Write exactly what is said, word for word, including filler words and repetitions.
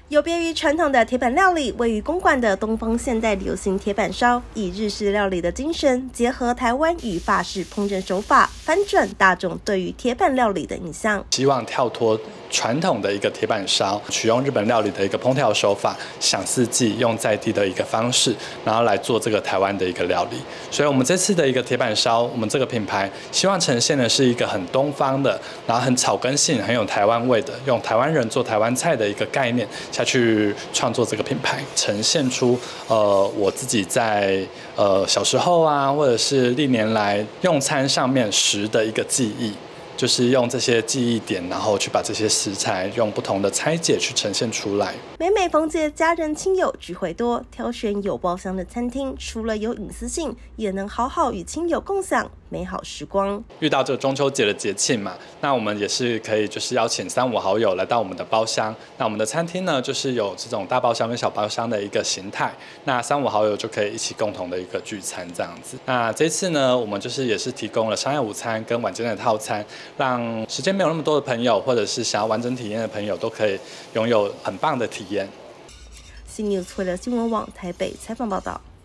有别于传统的铁板料理，位于公馆的东方现代流行铁板烧，以日式料理的精神，结合台湾与法式烹饪手法，翻转大众对于铁板料理的印象。 希望跳脱传统的一个铁板烧，取用日本料理的一个烹调手法，享四季，用在地的一个方式，然后来做这个台湾的一个料理。所以，我们这次的一个铁板烧，我们这个品牌希望呈现的是一个很东方的，然后很草根性、很有台湾味的，用台湾人做台湾菜的一个概念下去创作这个品牌，呈现出呃我自己在呃小时候啊，或者是历年来用餐上面食的一个记忆。就是用这些记忆点，然后去把这些食材用不同的拆解去呈现出来。 每每逢节，家人亲友聚会多，挑选有包厢的餐厅，除了有隐私性，也能好好与亲友共享美好时光。 遇到这个中秋节的节庆嘛，那我们也是可以就是邀请三五好友来到我们的包厢。那我们的餐厅呢，就是有这种大包厢跟小包厢的一个形态。那三五好友就可以一起共同的一个聚餐这样子。那这次呢，我们就是也是提供了商业午餐跟晚间的套餐。让时间没有那么多的朋友，或者是想要完整体验的朋友，都可以拥有很棒的体验。 C News 汇流新闻网台北采访报道。